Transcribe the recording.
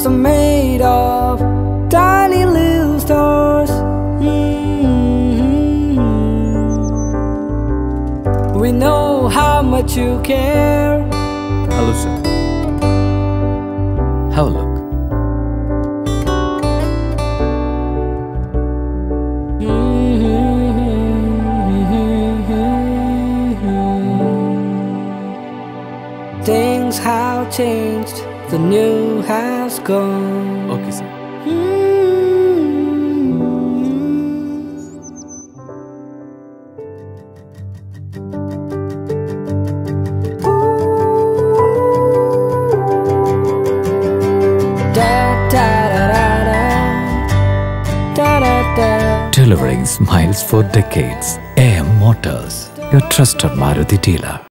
are made of tiny little stars. We know how much you care. Hello, sir. Have a look. Things have changed, the new has gone. Okay, sir. Delivering smiles for decades. AM Motors, your trusted Maruti dealer.